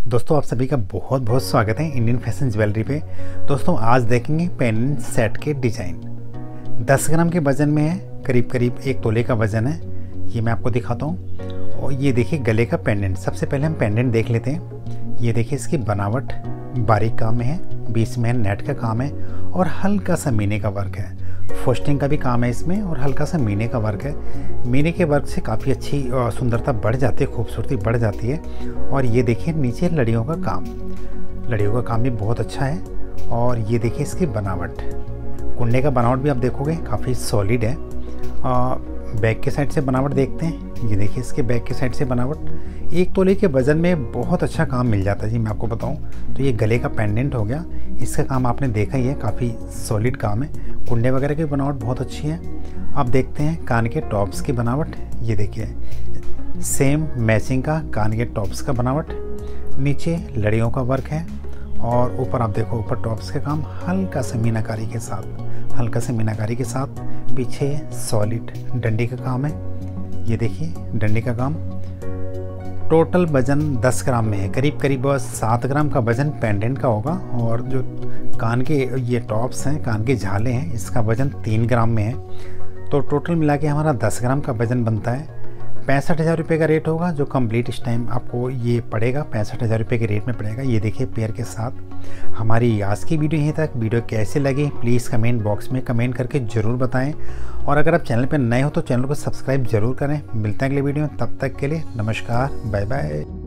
दोस्तों आप सभी का बहुत बहुत स्वागत है इंडियन फैशन ज्वेलरी पे। दोस्तों आज देखेंगे पेंडेंट सेट के डिज़ाइन। 10 ग्राम के वज़न में है, करीब करीब 1 तोले का वज़न है। ये मैं आपको दिखाता हूँ। और ये देखिए गले का पेंडेंट। सबसे पहले हम पेंडेंट देख लेते हैं। ये देखिए इसकी बनावट बारीक काम में है, बीच में नेट का काम है और हल्का सा मीने का वर्क है। फोस्टिंग का भी काम है इसमें और हल्का सा मीने का वर्क है। मीने के वर्क से काफ़ी अच्छी सुंदरता बढ़ जाती है, खूबसूरती बढ़ जाती है। और ये देखिए नीचे लड़ियों का काम भी बहुत अच्छा है। और ये देखिए इसकी बनावट, कुंडे का बनावट भी आप देखोगे काफ़ी सॉलिड है। बैक के साइड से बनावट देखते हैं। ये देखिए इसके बैक के साइड से बनावट 1 तोले के वज़न में बहुत अच्छा काम मिल जाता है जी। मैं आपको बताऊं तो ये गले का पेंडेंट हो गया, इसका काम आपने देखा ही है, काफ़ी सॉलिड काम है। कुंडे वगैरह की बनावट बहुत अच्छी है। अब देखते हैं कान के टॉप्स की बनावट। ये देखिए सेम मैचिंग का कान के टॉप्स का बनावट, नीचे लड़ियों का वर्क है और ऊपर आप देखो ऊपर टॉप्स का काम हल्का सा मीनाकारी के साथ पीछे सॉलिड डंडी का काम है। ये देखिए डंडी का काम। टोटल वज़न 10 ग्राम में है, करीब करीब 7 ग्राम का वज़न पेंडेंट का होगा। और जो कान के ये टॉप्स हैं, कान के झाले हैं, इसका वज़न 3 ग्राम में है। तो टोटल मिला के हमारा 10 ग्राम का वज़न बनता है। 65,000 रुपये का रेट होगा, जो कंप्लीट इस टाइम आपको ये पड़ेगा 65,000 रुपये के रेट में पड़ेगा। ये देखिए पेयर के साथ। हमारी आज की वीडियो यहीं तक। वीडियो कैसे लगी प्लीज़ कमेंट बॉक्स में कमेंट करके ज़रूर बताएं। और अगर आप चैनल पर नए हो तो चैनल को सब्सक्राइब ज़रूर करें। मिलते हैं अगले वीडियो में, तब तक के लिए नमस्कार, बाय बाय।